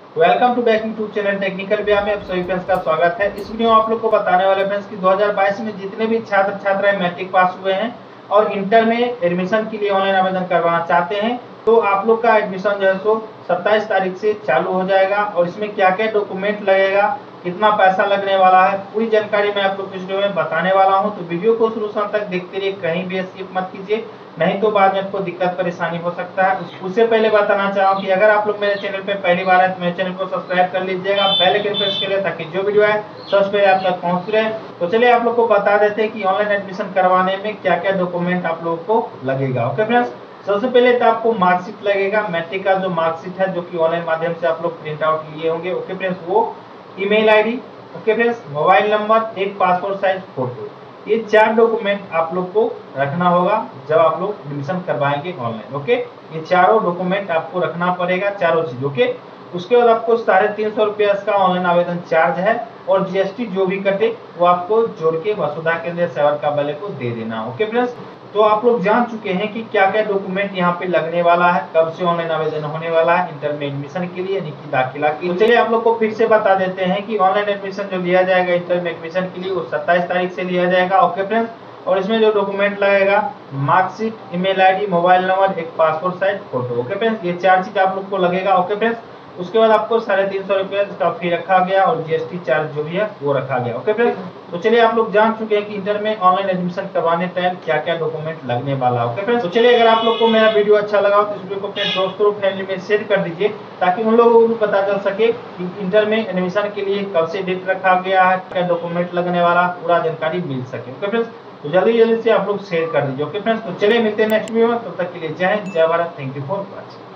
Welcome to back YouTube channel technical व्या में आप सभी फ्रेंड्स का स्वागत है। इस वीडियो में आप लोग को बताने वाले फ्रेंड्स कि 2022 में जितने भी छात्र छात्राएं मैट्रिक पास हुए हैं और इंटर में एडमिशन के लिए ऑनलाइन आवेदन करवाना चाहते हैं, तो आप लोग का एडमिशन जो है सो 27 तारीख से चालू हो जाएगा। और इसमें क्या क्या डॉक्यूमेंट लगेगा, कितना पैसा लगने वाला है, पूरी जानकारी मैं आप लोग को इस वीडियो में बताने वाला हूं। तो वीडियो को शुरू से अंत तक देखते रहिए, कहीं भी स्किप मत कीजिए, नहीं तो बाद में आपको दिक्कत परेशानी हो सकता है। उससे पहले बताना चाहूँ कि अगर आप लोग मेरे चैनल पे पहली बार है तो मेरे चैनल को सब्सक्राइब कर लीजिएगा, बेल आइकन प्रेस करिए ताकि जो वीडियो है सबसे पहले आप तक पहुंच रहे। तो चलिए आप लोग को बता देते हैं कि ऑनलाइन एडमिशन करवाने में क्या क्या डॉक्यूमेंट आप लोगों को लगेगा। ओके फ्रेंड्स, सबसे पहले तो आपको मार्कशीट लगेगा, मैट्रिक का जो मार्कशीट है जो कि ऑनलाइन माध्यम से आप लोग प्रिंट आउट लिए होंगे। ओके फ्रेंड्स, वो email ID, okay friends, mobile number, एक पासपोर्ट साइज फोटो, ये 4 डॉक्यूमेंट आप लोग को रखना होगा जब आप लोग एडमिशन करवाएंगे ऑनलाइन। ओके, ये चारों डॉक्यूमेंट आपको रखना पड़ेगा, चारों चीज। ओके, उसके बाद आपको 350 रुपया का ऑनलाइन आवेदन चार्ज है और जीएसटी जो भी कटे वो आपको जोड़ के वसुधा केंद्र सेवर का वाले को दे देना। ओके फ्रेंड्स, तो आप लोग जान चुके हैं कि क्या क्या डॉक्यूमेंट यहाँ पे लगने वाला है, कब से ऑनलाइन आवेदन होने वाला है इंटर में एडमिशन के लिए, यानी कि दाखिला के लिए। तो चलिए आप लोग को फिर से बता देते हैं कि ऑनलाइन एडमिशन जो लिया जाएगा इंटर में एडमिशन के लिए वो 27 तारीख से लिया जाएगा। ओके फ्रेंड्स, और इसमें जो डॉक्यूमेंट लगेगा marksheet, email ID, mobile number, एक passport size photo. Okay friends, ये 4 चीज आप लोग को लगेगा। ओके फ्रेंड्स, उसके बाद आपको 350 रुपया का फी रखा गया और जीएसटी चार्ज जो भी है वो रखा गया। ओके फ्रेंड्स, तो चलिए आप लोग जान चुके हैं कि इंटर में ऑनलाइन एडमिशन करवाने टाइम क्या क्या डॉक्यूमेंट लगने वाला है। ओके फ्रेंड्स, तो चलिए अगर आप लोग को मेरा वीडियो अच्छा लगा तो इस वीडियो को अपने दोस्तों फैमिली में शेयर कर दीजिए ताकि उन लोगों को भी पता चल सके कि इंटर में एडमिशन के लिए कब से डेट रखा गया है, क्या डॉक्यूमेंट लगने वाला, पूरा जानकारी मिल सके। ओके फ्रेंड्स, तो जल्दी जल्दी से आप लोग शेयर कर दीजिए। ओके फ्रेंड्स, तो चलिए मिलते हैं नेक्स्ट वीडियो में, तब तक के लिए जय हिंद, जय Bharat, thank you for watching.